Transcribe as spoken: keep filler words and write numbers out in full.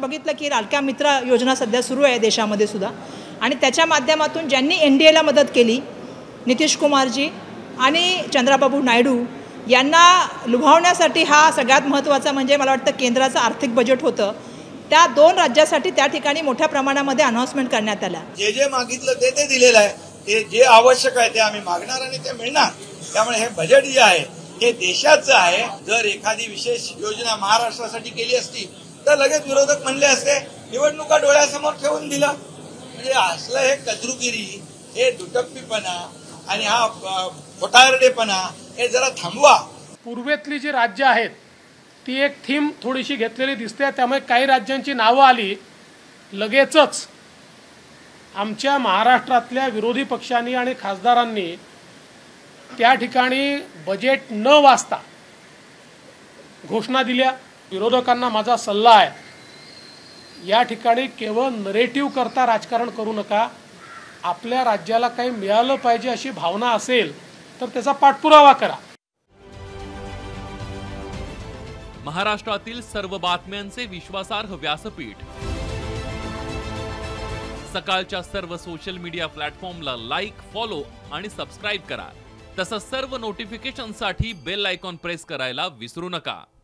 बघितलं की लाडक्या मित्र योजना सध्या सुरू आहे देशामध्ये सुद्धा, आणि त्याच्या माध्यमातून ज्यांनी एन डी एला मदत केली, नितीश कुमारजी आणि चंद्राबाबू नायडू यांना लुभावण्यासाठी हा सगळ्यात महत्त्वाचा म्हणजे मला वाटतं केंद्राचं आर्थिक बजेट होतं. त्या दोन राज्यासाठी त्या ठिकाणी मोठ्या प्रमाणामध्ये अनाउन्समेंट करण्यात आला. जे जे मागितलं ते ते दिलेलं आहे. ते जे आवश्यक आहे ते आम्ही मागणार आणि ते मिळणार. त्यामुळे हे बजेट जे आहे हे देशाचं आहे. जर एखादी विशेष योजना महाराष्ट्रासाठी केली असती तर लगेच विरोधक म्हणले असते निवडणुका डोळ्यासमोर ठेवून दिलं. म्हणजे असलं हे कद्रुगिरी, हे दुटप्पीपणा आणि हा खोटारडेपणा हे जरा थांबवा. पूर्वेतली जी राज्य आहेत ती एक थीम थोडीशी घेतलेली दिसते. त्यामुळे काही राज्यांची नावं आली लगेचच आमच्या महाराष्ट्रातल्या विरोधी पक्षांनी आणि खासदारांनी त्या ठिकाणी बजेट न वाचता घोषणा दिल्या. विरोधकांना माझा सल्ला आहे, या ठिकाणी केवळ नरेटिव्ह करता राजकारण करू नका. आपल्या राज्याला काही मिळालं पाहिजे अशी भावना असेल तर त्याचा पाठपुरावा करा. महाराष्ट्रातील सर्व बातम्यांचे विश्वासार्ह व्यासपीठ, सकाळच्या सर्व सोशल मीडिया प्लॅटफॉर्मला लाईक, फॉलो आणि सबस्क्राईब करा. तसंच सर्व नोटिफिकेशनसाठी बेल आयकॉन प्रेस करायला विसरू नका.